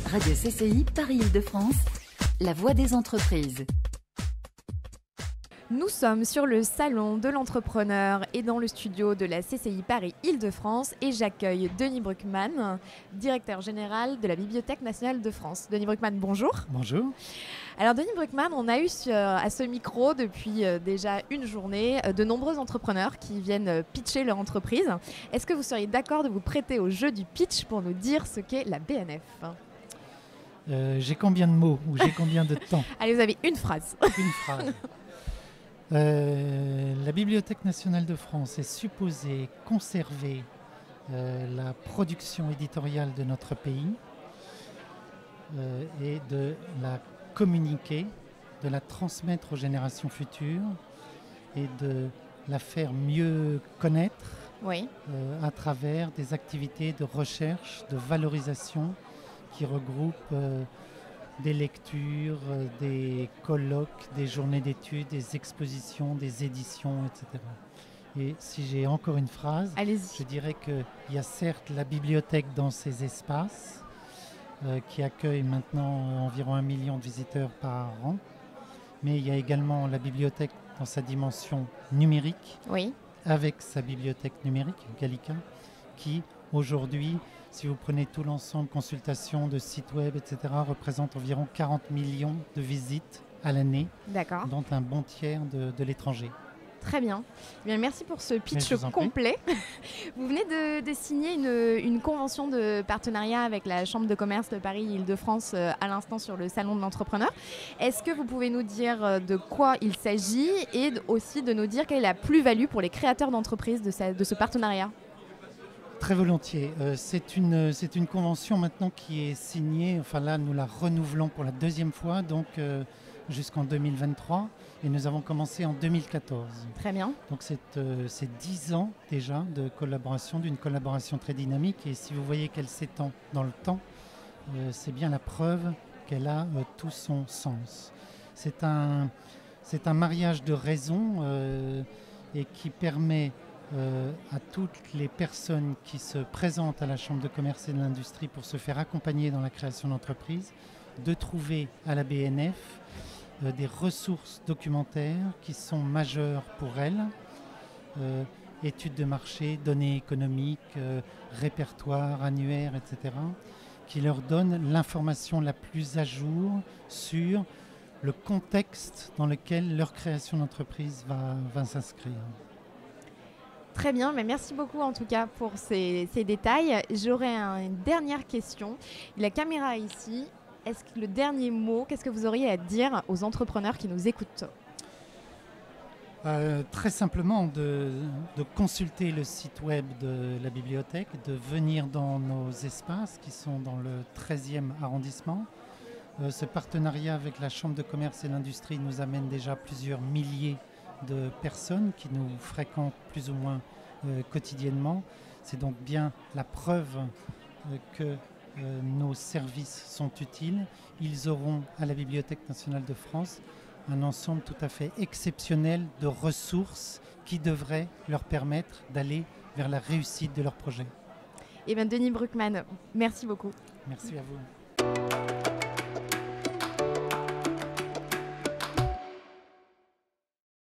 Radio CCI Paris-Île-de-France, la voix des entreprises. Nous sommes sur le salon de l'entrepreneur et dans le studio de la CCI Paris-Île-de-France et j'accueille Denis Bruckmann, directeur général de la Bibliothèque nationale de France. Denis Bruckmann, bonjour. Bonjour. Alors Denis Bruckmann, on a eu à ce micro depuis déjà une journée de nombreux entrepreneurs qui viennent pitcher leur entreprise. Est-ce que vous seriez d'accord de vous prêter au jeu du pitch pour nous dire ce qu'est la BNF ? J'ai combien de mots ou j'ai combien de temps ? Allez, vous avez une phrase. Une phrase. La Bibliothèque nationale de France est supposée conserver la production éditoriale de notre pays et de la communiquer, de la transmettre aux générations futures et de la faire mieux connaître à travers des activités de recherche, de valorisation qui regroupent des lectures, des colloques, des journées d'études, des expositions, des éditions, etc. Et si j'ai encore une phrase, je dirais qu'il y a certes la bibliothèque dans ces espaces qui accueille maintenant environ 1 million de visiteurs par an, mais il y a également la bibliothèque dans sa dimension numérique, avec sa bibliothèque numérique, Gallica, qui aujourd'hui, si vous prenez tout l'ensemble, consultations de sites web, etc., représente environ 40 millions de visites à l'année, dont un bon tiers de l'étranger. Très bien. Eh bien. Merci pour ce pitch complet. Vous venez de signer une convention de partenariat avec la Chambre de commerce de Paris-Île-de-France à l'instant sur le salon de l'entrepreneur. Est-ce que vous pouvez nous dire de quoi il s'agit et aussi de nous dire quelle est la plus-value pour les créateurs d'entreprises de ce partenariat ? Très volontiers. C'est une convention maintenant qui est signée. Enfin là, nous la renouvelons pour la 2e fois, donc jusqu'en 2023. Et nous avons commencé en 2014. Très bien. Donc c'est 10 ans déjà de collaboration, d'une collaboration très dynamique. Et si vous voyez qu'elle s'étend dans le temps, c'est bien la preuve qu'elle a tout son sens. C'est un mariage de raisons et qui permet à toutes les personnes qui se présentent à la Chambre de commerce et de l'industrie pour se faire accompagner dans la création d'entreprise, de trouver à la BNF des ressources documentaires qui sont majeures pour elles, études de marché, données économiques, répertoires, annuaires, etc., qui leur donnent l'information la plus à jour sur le contexte dans lequel leur création d'entreprise va s'inscrire. Très bien, mais merci beaucoup en tout cas pour ces détails. J'aurais une dernière question. La caméra est ici. Est-ce que le dernier mot, qu'est-ce que vous auriez à dire aux entrepreneurs qui nous écoutent ? Très simplement de consulter le site web de la bibliothèque, de venir dans nos espaces qui sont dans le 13e arrondissement. Ce partenariat avec la Chambre de commerce et l'industrie nous amène déjà plusieurs milliers de personnes qui nous fréquentent plus ou moins quotidiennement. C'est donc bien la preuve que nos services sont utiles. Ils auront à la Bibliothèque nationale de France un ensemble tout à fait exceptionnel de ressources qui devraient leur permettre d'aller vers la réussite de leur projet. Eh bien, Denis Bruckmann, merci beaucoup. Merci à vous.